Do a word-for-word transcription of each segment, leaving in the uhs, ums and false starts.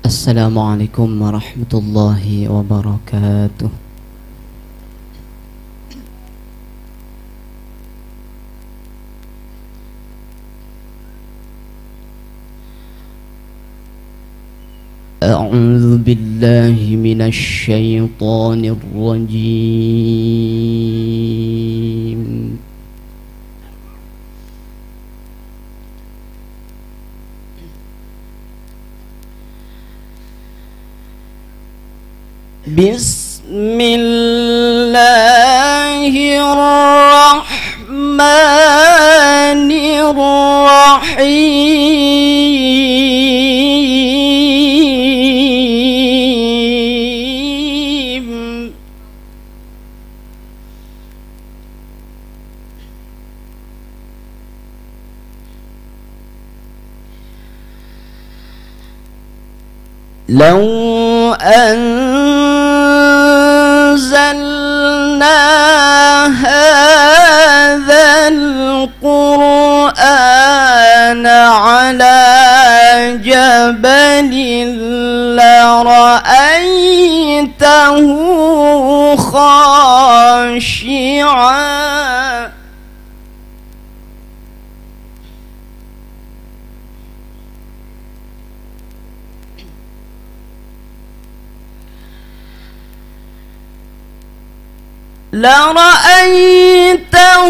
Assalamualaikum warahmatullahi wabarakatuh. A'udzu billahi minasy syaithanir rajim. Bismillahirrahmanirrahim. Law anzalna hadzal qur'ana ala jabalin lara'aytahu khashi'an لرأيته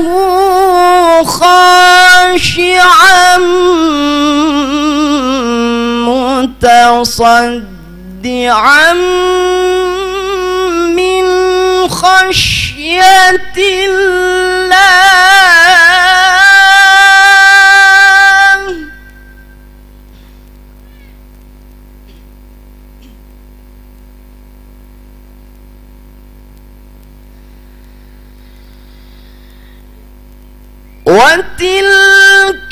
خاشعا متصدعا من خشية الله وتلك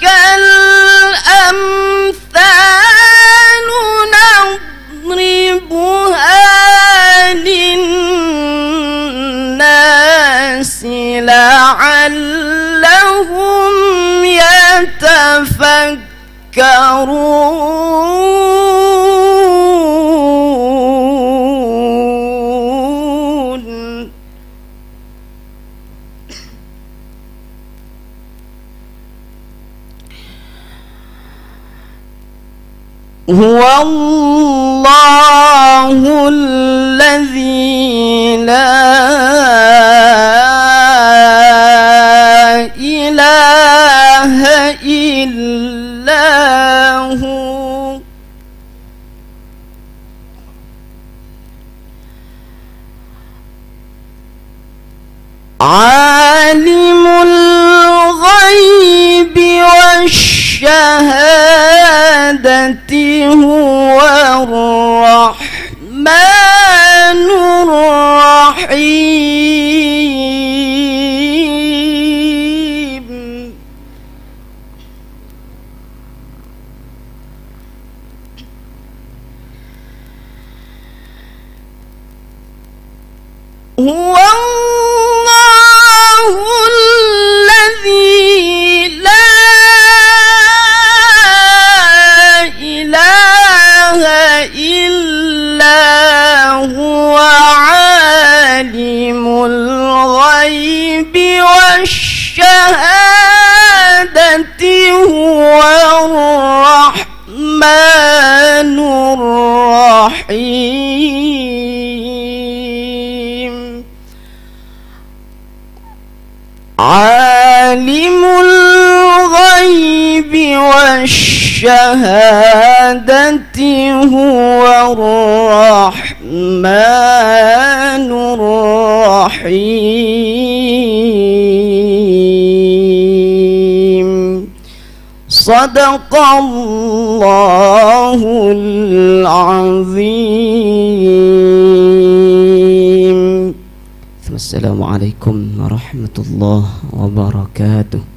الأمثال نضربها للناس لعلهم يتفكرون. هو الله الذي لا إله إلا هو عالم الغيب والشهادة هو الرحمن الرحيم. هو الله الذي لا إله إلا هو عالم الغيب والشهادة هو الرحمن الرحيم. عالم الغيب والشهادة هو الرحمن الرحيم. صدق الله العظيم. Assalamualaikum warahmatullahi wabarakatuh.